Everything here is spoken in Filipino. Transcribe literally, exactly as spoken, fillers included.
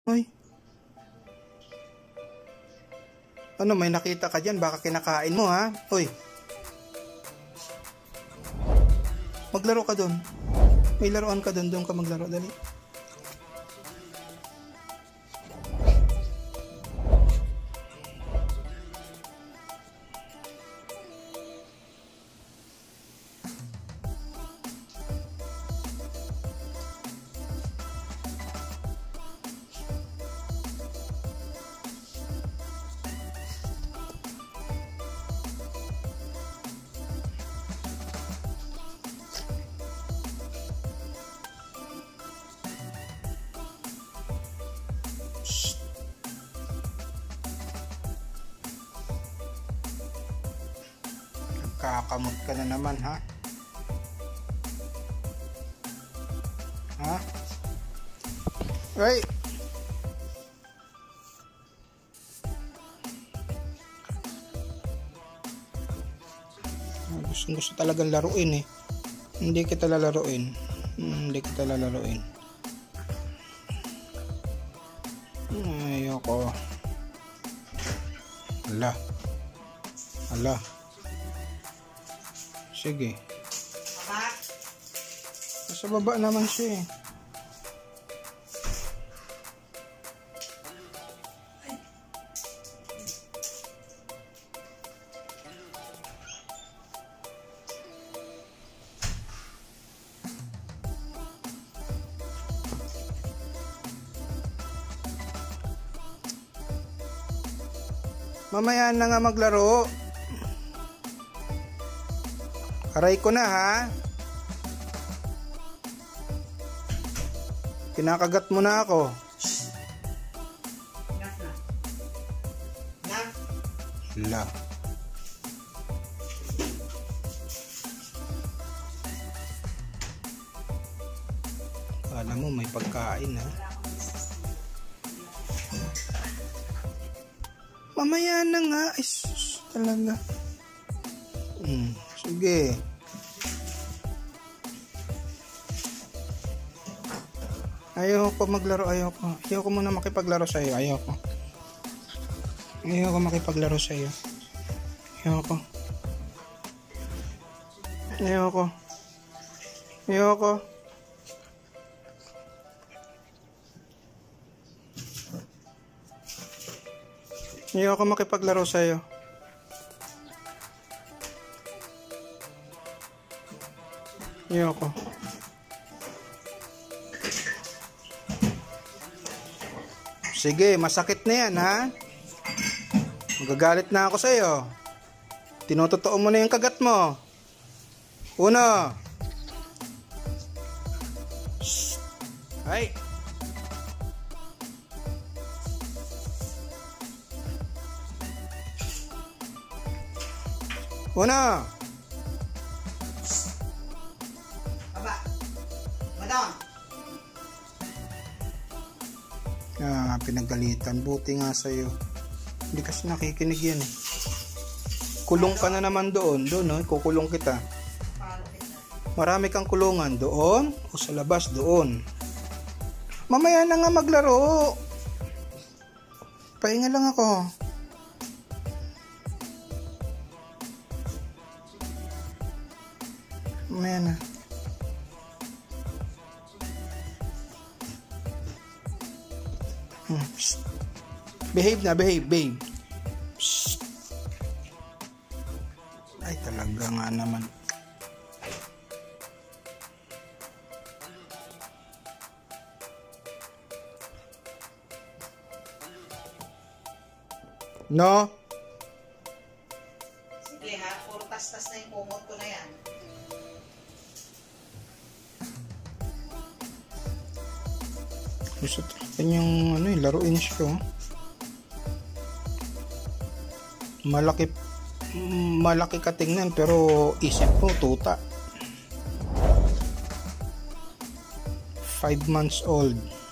Hoy. Ano, may nakita ka dyan? Baka kinakain mo, ha? Hoy. Maglaro ka dun. May laruan ka dun. Doon ka maglaro. Dali. Kakamot ka na naman, ha? Ha? Right. Gusto, gusto talagang laruin eh. Hindi kita lalaruin. Hindi kita lalaruin. Ayoko. Ala. Ala. Sige. Baba. Nasa baba naman siya eh. Mamaya na nga maglaro. Aray ko na, ha? Kinakagat mo na ako. La. Kala mo may pagkain, ha? Mamaya na nga. Ay, sus, talaga. Hmm. Sige. Ayoko maglaro, ayoko. Ayoko muna makipaglaro sa iyo, ayoko. Ayoko makipaglaro sa iyo. Ayoko. Ayoko. Ayoko. Ayoko makipaglaro sa iyo. Ayoko. Sige, masakit na yan, ha? Magagalit na ako sa iyo. Tinutotoo mo na yung kagat mo. Uno. Shh. Ay. Uno. Ah, pinagalitan. Buti nga sa'yo. Hindi kasi nakikinig yan eh. Kulong ka na naman doon. Doon, no? Kukulong kita. Marami kang kulungan. Doon o sa labas? Doon. Mamaya na nga maglaro. Pahinga lang ako. Mamaya na. Hmm. Behave na, behave, babe. Psst. Ay, talaga nga naman. No? Sige ha, puro tas-tas na yung kumot ko na yan. Gusto talaga yung ano, laruin siya. Oh. Malaki malaki ka tingnan pero isip mo tuta. Five months old.